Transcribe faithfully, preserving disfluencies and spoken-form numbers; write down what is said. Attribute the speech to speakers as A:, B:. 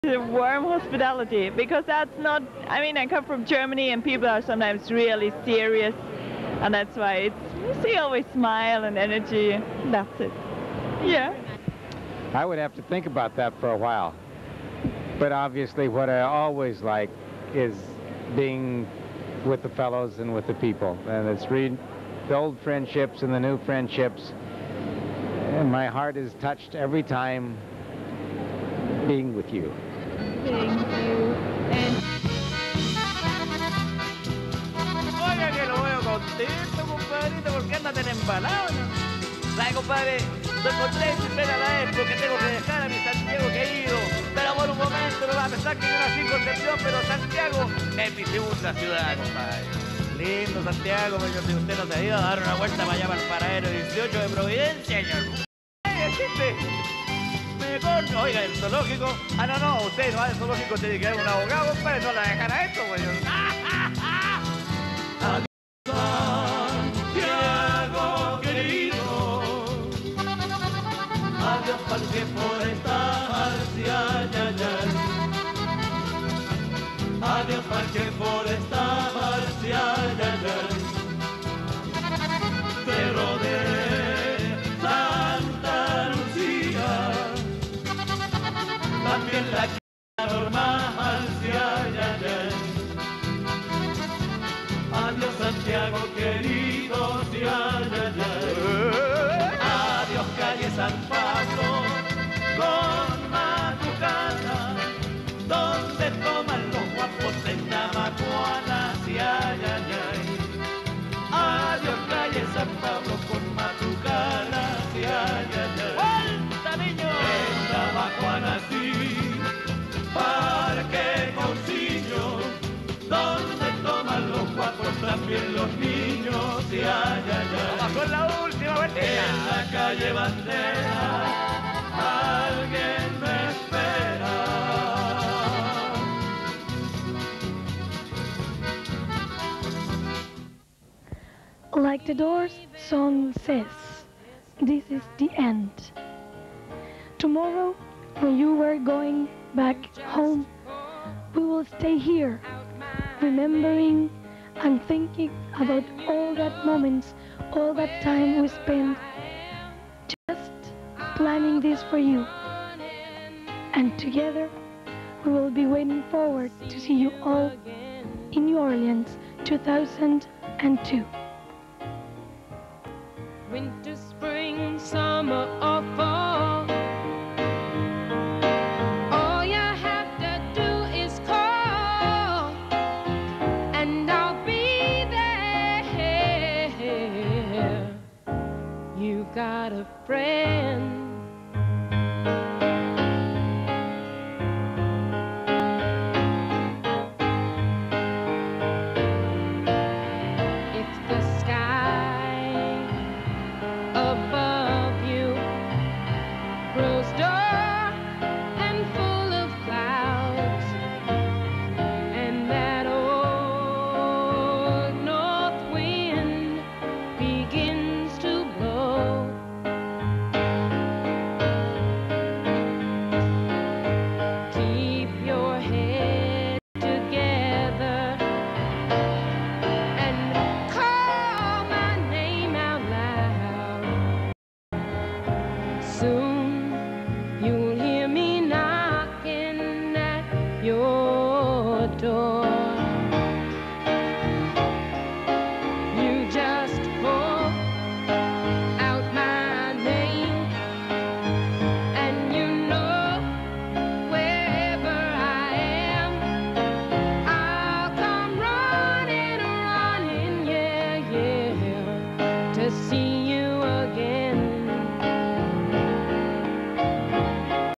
A: The warm hospitality, because that's not, I mean, I come from Germany and people are sometimes really serious, and that's why it's, you see always smile and energy. That's it. Yeah.
B: I would have to think about that for a while. But obviously what I always like is being with the fellows and with the people. And it's read the old friendships and the new friendships. And my heart is touched every time being with you.
A: Thank you. And
C: Oiga que lo veo contento, compadrito, porque anda tan embalado, ¿no? ¿Sabe, compadre? Estoy contento y pena la vez porque tengo que dejar a mi Santiago querido. Pero por un momento no va a pensar que yo nací en Concepción, pero Santiago es mi segunda ciudad, compadre. Lindo Santiago, señor, si usted no se ha ido a dar una vuelta para allá para el paradero dieciocho de Providencia, señor. Oiga, gente, me con... Oiga, el zoológico. Ah, no, no, usted no va al zoológico, tiene que haber un abogado, compadre, no la dejan a esto, señor.
D: Santiago querido, adiós parque por esta marcia, ya, ya. Adiós parque por esta marcia, ya, ya. Cerro de Santa Lucía, también la normal, ya, ya, ya. Adiós Santiago querido, ya, ya, ya. Adiós calle San Pablo, con Matucana, donde toman los guapos en Namacuana, ya, ya, ya. Adiós calle San Pablo, con Matucana, ya, ya, ya.
C: ¡Vuelta, niño!
D: En Namacuana sí, parque Cousiño, donde toman los guapos también los niños, ya, ya, ya.
C: Vamos con la última vuelta.
D: En la calle Bandera, alguien me espera.
E: Like the Doors song says, this is the end. Tomorrow, when you were going back home, we will stay here, remembering and thinking about all that moments, all that time we spent just planning this for you. And together, we will be waiting forward to see you all in New Orleans two thousand two.
F: Winter, spring, summer, or fall, all you have to do is call, and I'll be there. You got a friend. If the sky above you grows dark and full of clouds, and that old north wind begins to blow, keep your head together and call my name out loud. Soon you'll hear me knocking at your door.